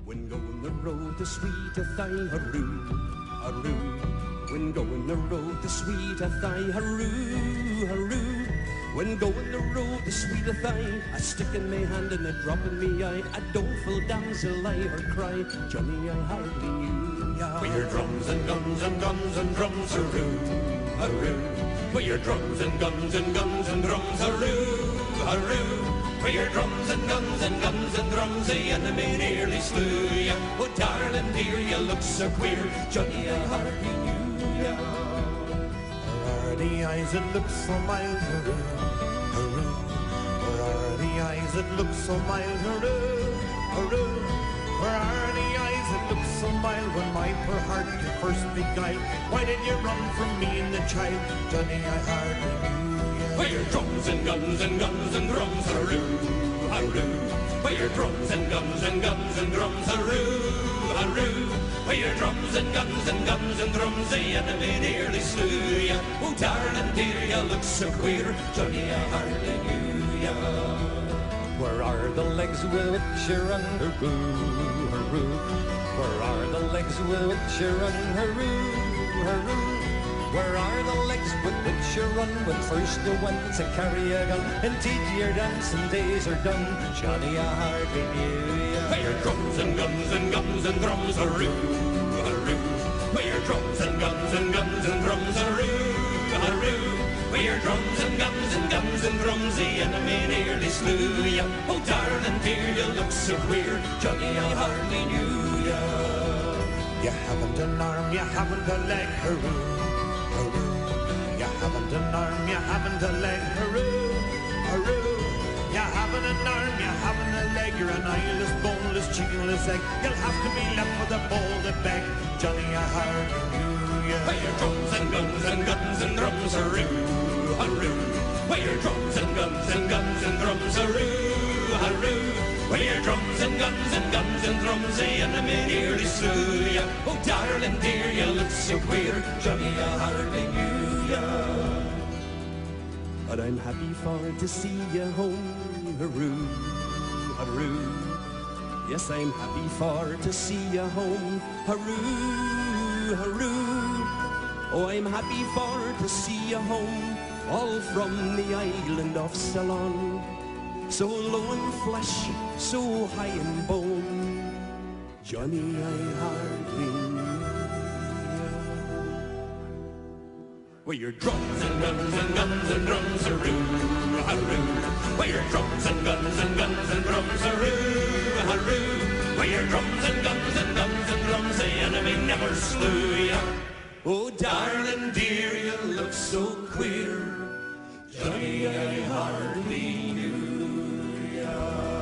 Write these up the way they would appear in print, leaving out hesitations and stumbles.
When going the road to sweeteth I, hurroo, hurroo. When going the road to sweeteth I, hurroo, hurroo. When going the road to sweeteth I, a stick in my hand and a drop in me eye, a doleful damsel I her cry, Johnny I hardly knew ya. With your drums and guns and guns and drums, hurroo, hurroo. With your drums and guns and guns and drums, hurroo, hurroo. With your drums and guns and guns and drums, the enemy nearly slew ya. Oh darling dear, you look so queer, Johnny I hardly knew ya. Where are the eyes that look so mild, hurroo, hurroo? Where are the eyes that look so mild, hurroo, hurroo? Where are the eyes that look so mild when my poor heart you first beguiled? Why did you run from me and the child, Johnny I hardly knew ya? With your drums and guns and guns and drums, hurroo, hurroo. With your drums and guns and guns and drums, hurroo, hurroo. With your drums and guns and guns and drums, the enemy nearly slew ya. Oh darling dear, you look so queer, Johnny I hardly knew ya. Where are the legs with which you run, hurroo, hurroo? Where are the legs with which you run, hurroo, hurroo? Where are the legs with which you run when first you went to carry a gun? Indeed your dancing days are done, Johnny I hardly knew ya. With your drums and guns and guns and drums, hurroo, hurroo. With your drums and guns and guns and drums, hurroo, hurroo. With your drums and guns and guns and drums, the enemy nearly slew ya. Oh darling dear, you look so queer, Johnny I hardly knew ya. You haven't an arm, you haven't a leg, hurroo, hurroo. You haven't an arm, you haven't a leg, hurroo, hurroo. You haven't an arm, you haven't a leg, you're an eyeless, boneless, chickenless egg. You'll have to be left with a bowl to beg, Johnny I hardly knew ya. With your drums and guns and guns and drums, hurroo, hurroo. With your drums and guns and guns and drums, hurroo, hurroo. With your drums and guns and guns and drums, the enemy nearly slew ya. Oh darling dear, you look so queer, Johnny I hardly knew ya. But I'm happy for to see you home, hurroo, hurroo. Yes, I'm happy for to see you home, hurroo, hurroo. Oh, I'm happy for to see you home, all from the island of Ceylon. So low in flesh, so high in bone, Johnny I hardly knew ya. With your drums and guns and guns and drums, hurroo, hurroo. With your drums and guns and guns and drums, hurroo, hurroo. With your drums and guns and guns and drums, the enemy never slew ya. Oh darling dear, you look so queer, Johnny I hardly knew ya.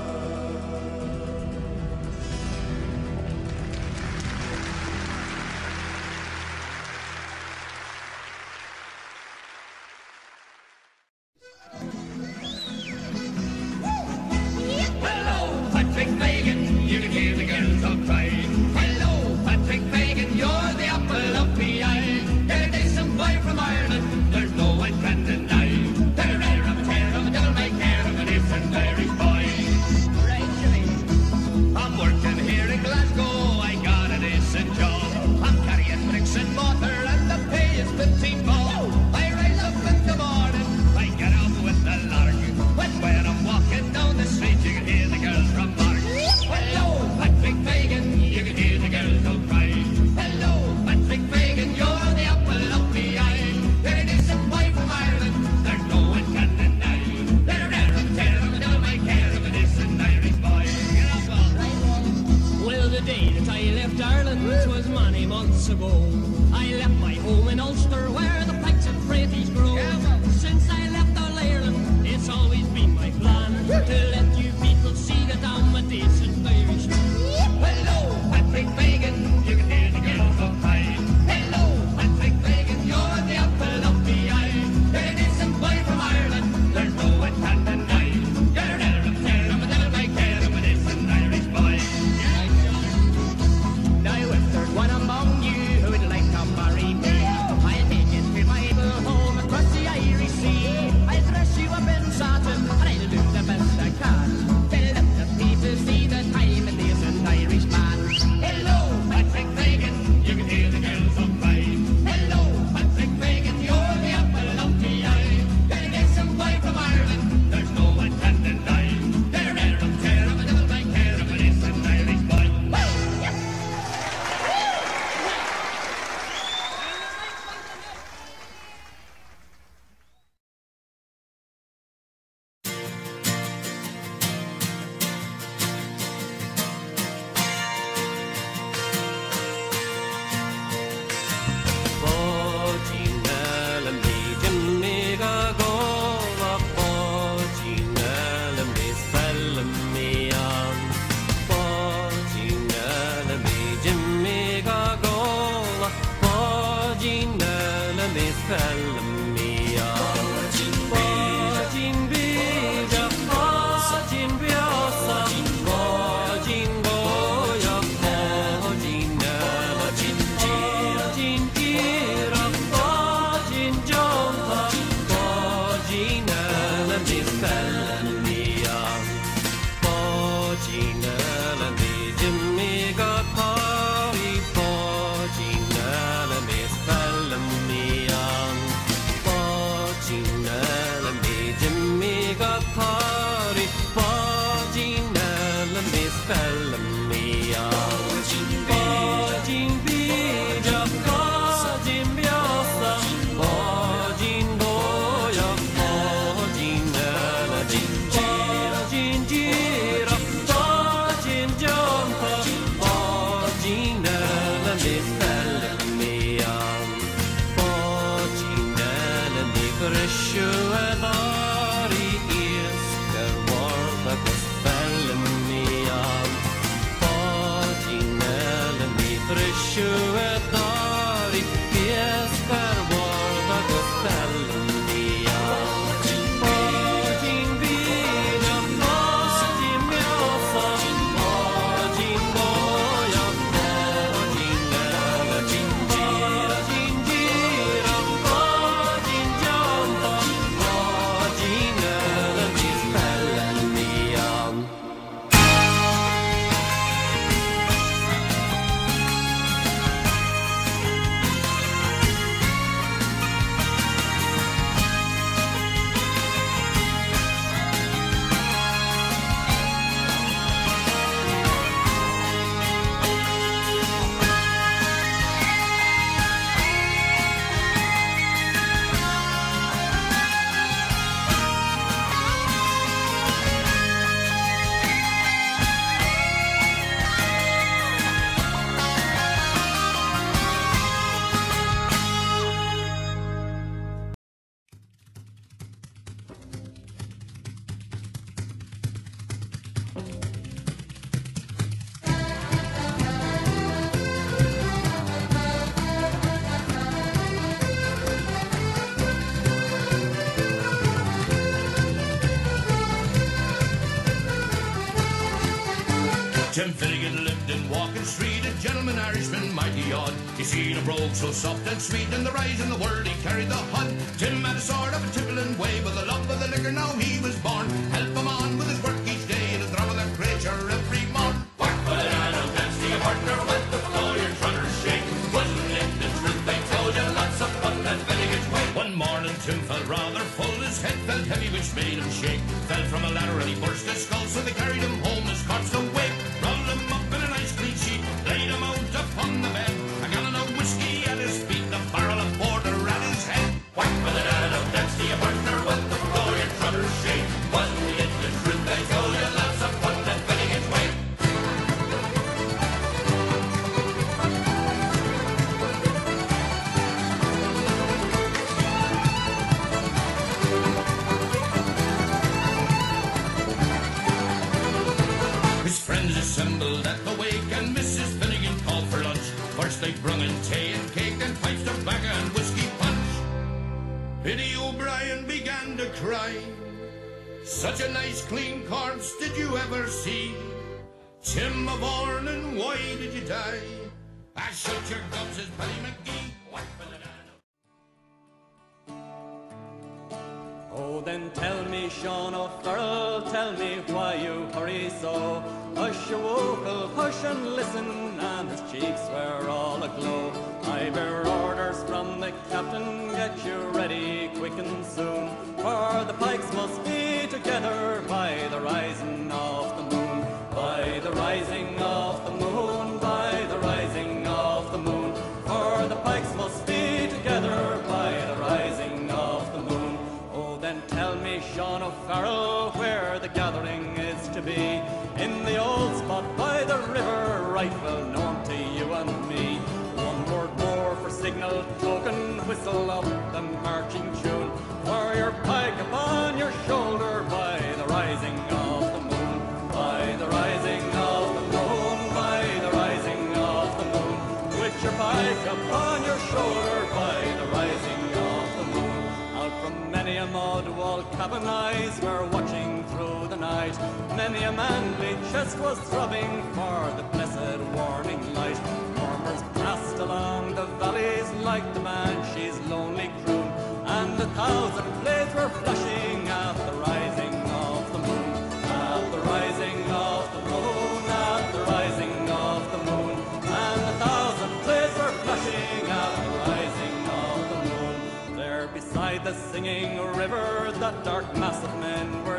Hello, Patrick Fagan, you can hear the girls all cry. Hello, Patrick Fagan, you're the apple of the eye. You're a decent boy from Ireland, there's no one can deny. They're a rare of a tear of a devil may care of a decent Irish boy. Right, Jimmy. I'm working here in Glasgow, I got a decent job. I'm carrying bricks and mortar and the pay is 15 bob. I rise up in the morning, I get out with the lark. When I'm walking down the street, you can hear the girls from Mark. Hello, Patrick Fagan, you can hear the girls all cry. Hello, Patrick Fagan, you're the apple of the eye. You're a decent boy from Ireland, there's no one can deny. They're a rare of a tear of a devil may care of a decent Irish boy. Get up, all right, well, the day that I left Ireland was many months ago. I left my home in Ulster where the pikes and praties grow. Since I left all Ireland, it's always been my plan to let you people see that I'm a decent Irish. Hello, Patrick Fagan, you can hear the girls all cry. Hello, Patrick Fagan, you're the apple of the eye. You're a decent boy from Ireland, there's no one can deny. You're a rare of a tear of a devil may care of a decent Irish boy. Now if there's one among you who would like to marry me, I'll take you to my little home across the Irish Sea. I'll dress you up in satin and I'll do the best I can. Tim Finnegan lived in Walking Street, a gentleman Irishman, mighty odd. He seen a brogue so soft and sweet, in the rise in the world he carried the hod. Tim had a sort of a tippling way, but the love of the liquor now he was born. Help him on with his work each day, and a drum of that creature every morn. Work for the man of dance, your partner with the floor, your trotters shake. Wasn't it the truth they told you? Lots of fun and Finnegan's way. One morning Tim felt rather full, his head felt heavy, which made him shake. Fell from a ladder and he burst his skull, so they carried him home, his corpse awake. Rolled him up in a nice clean sheet, laid him out upon the bed. A gallon of whiskey at his feet, a barrel of porter at his head. Whack with a dad of dance to your partner with the floor, your trotters shake. Wasn't it the truth they told you? Lots of fun and Finnegan's way. His friends assembled at the wake, and Mrs. Finnegan called for lunch. First they brung in tea and cake and pipes, tobacco and whiskey punch. Biddy O'Brien began to cry. Such a nice clean corpse did you ever see? Tim of Ornan, why did you die? I shut your gums, says Paddy McGee. What for the Oh, then tell me, Sean O'Farrell, tell me why you hurry so. Hush your vocal, hush and listen, and his cheeks were all aglow. I bear orders from the captain, get you ready quick and soon, for the pikes must be together by the rising of the moon. By the rising of the moon, by the rising of the moon, for the pikes must be together by the rising of the moon. Oh, then tell me, Sean O'Farrell, where the gathering is to be. In the old spot by the river, right well known to you and me. One word more for signal token, whistle up the marching tune, for your pike upon your shoulder by the rising of the moon. By the rising of the moon, by the rising of the moon, with your pike upon your shoulder by the rising of the moon. Out from many a mud wall cabin eyes were watching through the night. Many a manly chest was throbbing for the blessed warning light. Murmurs passed along the valleys like the banshee's lonely croon, and 1,000 blades were flashing at the rising of the moon. At the rising of the moon, at the rising of the moon, and 1,000 blades were flashing at the rising of the moon. There beside the singing river, that dark mass of men were